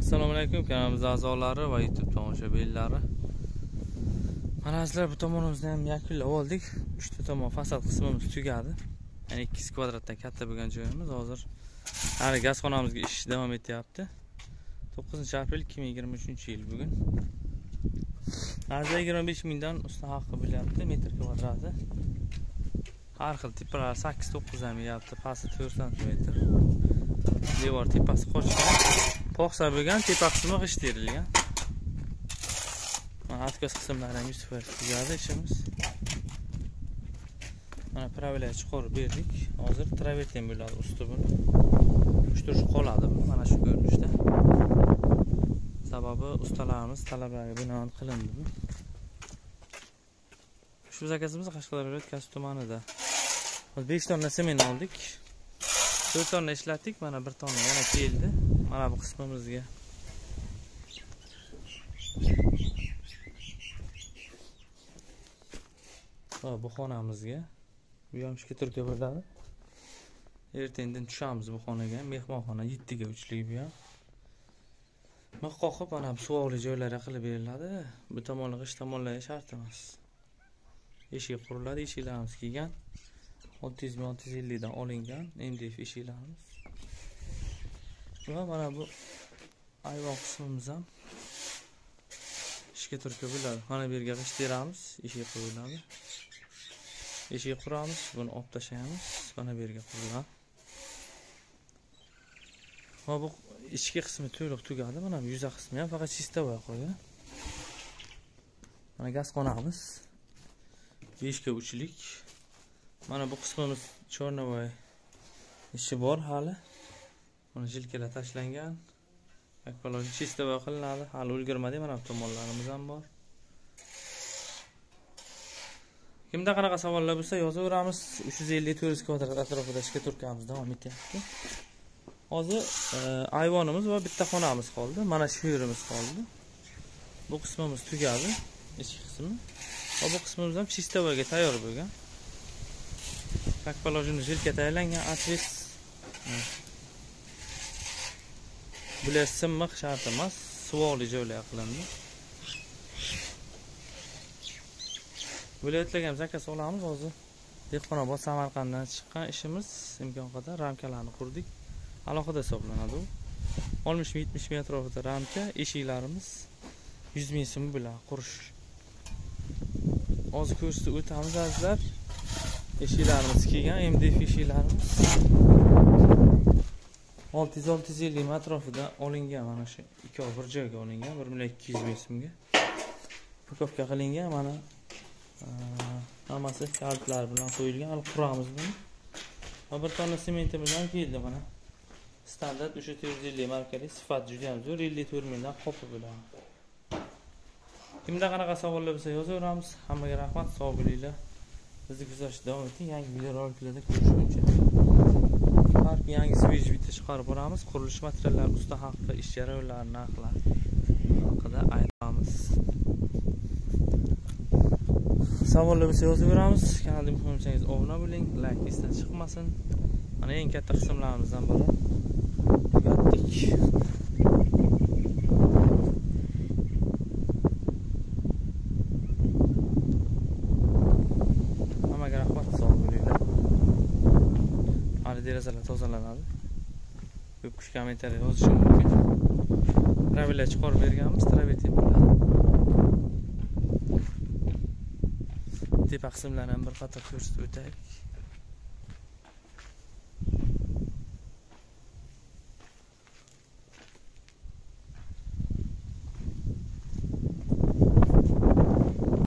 Assalomu alaykum kanalimiz a'zolari va YouTube tomoshabinlari. Mana sizlar bu tomonimizni ham yakunlab oldik. 3 ta tomon fasad qismimiz tugadi. Ya'ni 2 kvadratdan katta bo'lgan joyimiz hozir hali gazxonamizga ish davom etyapti. 9-aprel 2023-yil bugun. Hozir 25 mingdan usta haqqi bo'lyapti metr kvadrati. Har xil tiplar 8-9 ham yapti, pasti 4 sm. Devor tepasi qo'shgan. Po'xsa bo'lgan, tepa qismi g'isht terilgan. Mana atkos qismlari ham 100% tugadi ishimiz. Mana pravilay chiqarib berdik. Hozir travertin bo'ladi usti buni. Ushtirish qoladi mana shu ko'rinishda. Sababi ustalarimiz talablariga binoan qilindi bu. Shu zakazimiz Qashqadaryo viloyati Kasb tumanida. 5 tonna sement oldik. 4 tonna ishlatdik, mana 1 tonna yana keldi. Mana bu qismimizga. Bu xonamizga. Bu ham ishga turga bo'ladi. Ertadan tushamiz bu xonaga. Mehmonxona 7 ga uchlik bu ham. Qoqib mana bu suvoli joylarga qilib beriladi. Bu tomonga g'isht tomonlarga shart emas. Eshik quriladi, eshiklarimiz kelgan. 600-650 dan olingan MDF eshiklarimiz. Va mana bu ayvon qismimiz ham ishga turga bo'ladi. Mana bu yerga g'isht teramiz, eshik qo'yiladi. Eshik quramiz, buni olib tashlaymiz, mana bu yerga quriladi. Va bu ichki qismi to'liq tugadi. Mana bu yuza qismi ham faqat chistovoy qolgan. Mana gazxonamiz 5 ga uchlik. Mana bu qismimiz chornovoy ishi bor hali. Mana jilkalar tashlangan. Akpaloji chistovoy qilinadi. Hali ulgurmadi. Mana bu tomonlarimiz ham bor. Kimda qanaqa savollar bo'lsa yozaveramiz. 350-400 kvadrat atrofida ishga turkamiz davom etyapti. Hozir ayvonimiz va bitta xonamiz qoldi. Mana shu yerimiz qoldi. Bu qismimiz tugadi, ichki qismi. Va bu qismimiz ham chistovoyga tayyor bo'lgan. Akpalojini jilka tayyorlangan, atvis. Bular simmiq shart emas, suvoli joylar qilindi. Viloyatlarga ham zakaz olamiz hozir. Dehqonobod Samarqanddan chiqqan ishimiz imkon qadar ramkalarni qurdik. Alohida hisoblanadi u. 60-70 metr atrofida ramka, eshiklarimiz 100 ming so'm bilan qurish. Hozir ko'rsatib o'tamiz azizlar. Eshiklarimiz kelgan, MDF eshiklarimiz 600-650 atrofida olingan, mana shu ikkovi bir joyga olingan, 1,200 ming so'mga. Pukovka qilingan, mana hammasi kaltlar bilan qo'yilgan. Hali quramiz buni. Va 1 tonna sementimiz ham keldi mana. Standart o'sha 450 markali, sifat juda ham zo'r, 54 mingdan qopib bo'ladi. Kimda qanaqa savollar bo'lsa yozaveramiz. Hammaga rahmat, sog' bo'linglar. Bizni kuzatishda davom eting. Yangi videoroliklarda ko'rishguncha. Har bir yangi svej video chiqarib boramiz. Qurilish materiallari, usta haqqi, ish jarayonlari, narxlar haqida aytamiz. Savollar bo'lsa yozaveramiz. Kanalga muhim bo'lsangiz obuna bo'ling, like esdan chiqmasin. Mana eng katta qismlarimizdan biri tugatdik. Hammaga rahmat, sog' bo'linglar. Hali derazalar tozalanadi. Ko'p kishi kommentariy yozishi mumkin. Travellar chiqarib berganmiz, travertin bilan. Tepa qismlarni ham bir qator ko'rsatib o'taylik.